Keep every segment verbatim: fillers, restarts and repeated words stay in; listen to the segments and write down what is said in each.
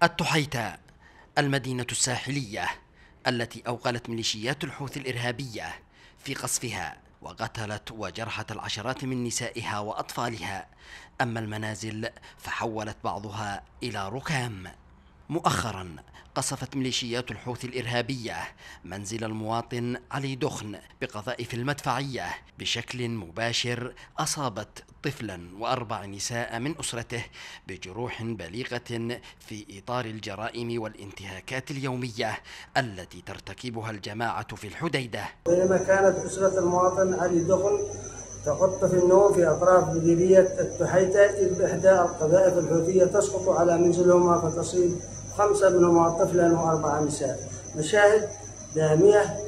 التحيتاء، المدينة الساحلية التي أوغلت ميليشيات الحوثي الإرهابية في قصفها وقتلت وجرحت العشرات من نسائها وأطفالها، أما المنازل فحولت بعضها إلى ركام. مؤخرا قصفت ميليشيات الحوثي الإرهابية منزل المواطن علي دخن بقذائف المدفعية بشكل مباشر، أصابت طفلا وأربع نساء من أسرته بجروح بليغة في إطار الجرائم والانتهاكات اليومية التي ترتكبها الجماعة في الحديدة. بينما كانت أسرة المواطن علي دخن تغط في النوم في أطراف مديرية التحيتاء، إذ إحدى القذائف الحوثية تسقط على منزلهما فتصيب خمسة منهما طفلا وأربع نساء. مشاهد دامية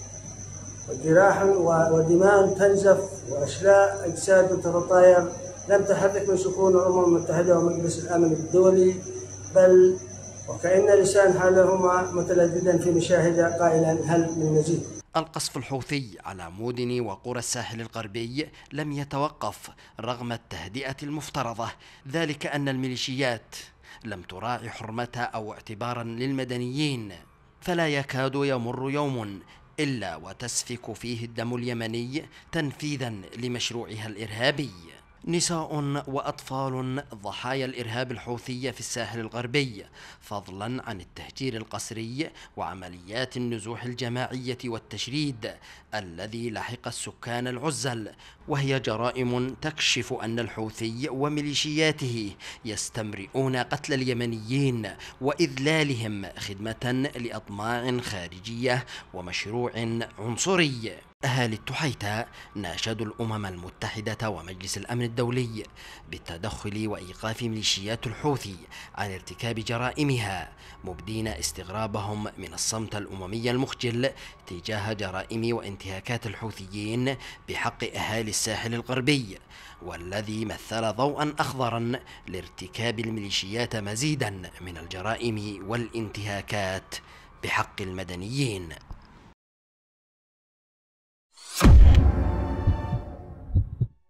وجراح ودماء تنزف وأشلاء أجساد تتطاير لم تحرك من سكون الأمم المتحدة ومجلس الأمن الدولي، بل وكأن لسان حالهما متلددا في مشاهدة قائلا هل من مزيد. القصف الحوثي على مدن وقرى الساحل الغربي لم يتوقف رغم التهدئة المفترضة، ذلك أن الميليشيات لم تراعي حرمة أو اعتبارا للمدنيين، فلا يكاد يمر يوم إلا وتسفك فيه الدم اليمني تنفيذا لمشروعها الإرهابي. نساء وأطفال ضحايا الإرهاب الحوثي في الساحل الغربي، فضلا عن التهجير القسري وعمليات النزوح الجماعية والتشريد الذي لحق السكان العزل، وهي جرائم تكشف أن الحوثي وميليشياته يستمرئون قتل اليمنيين وإذلالهم خدمة لأطماع خارجية ومشروع عنصري. أهالي التحيتاء ناشدوا الأمم المتحدة ومجلس الأمن الدولي بالتدخل وإيقاف ميليشيات الحوثي عن ارتكاب جرائمها، مبدين استغرابهم من الصمت الأممي المخجل تجاه جرائم وانتهاكات الحوثيين بحق أهالي الساحل الغربي، والذي مثل ضوءا أخضرا لارتكاب الميليشيات مزيدا من الجرائم والانتهاكات بحق المدنيين.